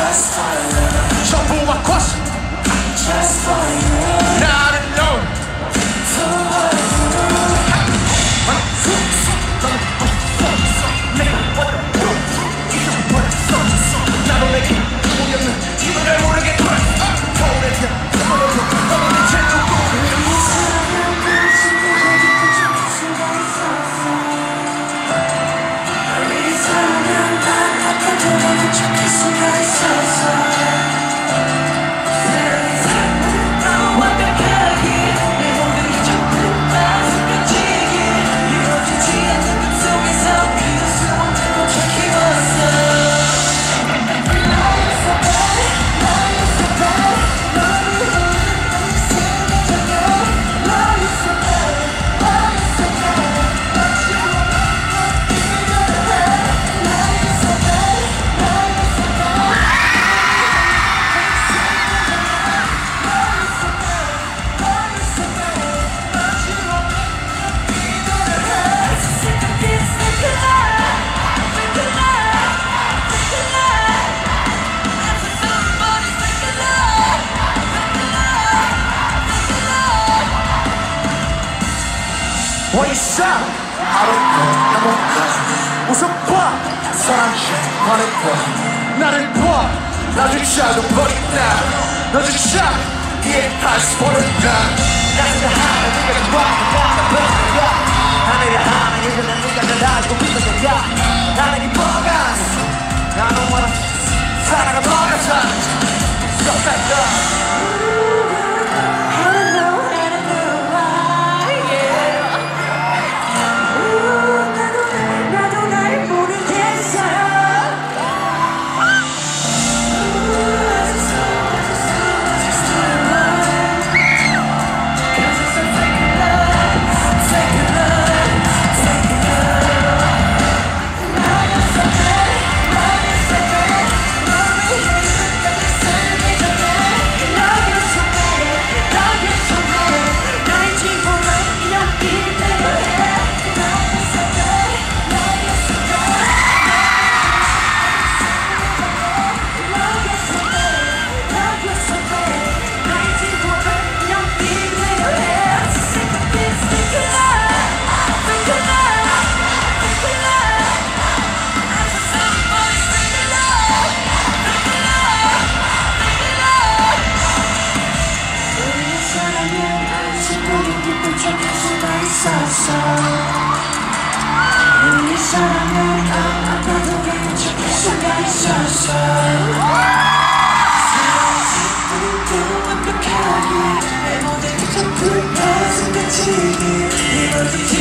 전부 바꿨어 나를 know 나도 내게 우리 없는 이유를 모르겠다 원이사 하루도 행복해 웃어봐 사랑해 말해봐 나를 봐 나조차도 버린다 너조차 이해할 수 모른다 나는 하나 네가 좋아 나는 버린다 하늘이 하나 예전에 누가 날 알고 믿었는가 나는 이 뭐가 나는 원하 사랑은 뭐가 사는지 So thank God 우리 사랑은 아파도 괜찮을 수가 있었어 사랑은 완벽하게 내 모든 게 다 불타서 그치기 이번도